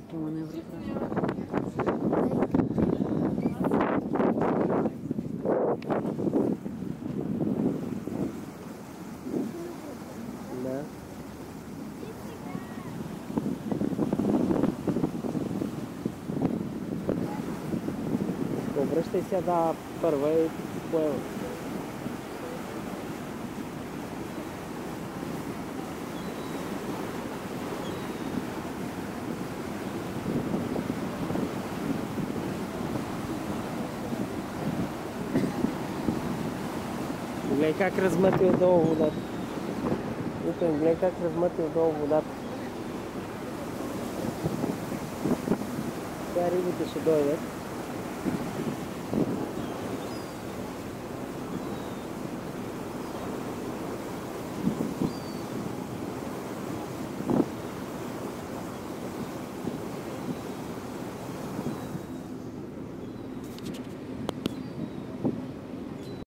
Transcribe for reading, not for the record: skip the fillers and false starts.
Какво маневра прави? Да. Обръщай се да първа и поема. Гледай как размъти отдолу водата. Виждам, гледай как размъти отдолу водата. Сега рибите ще дойдат.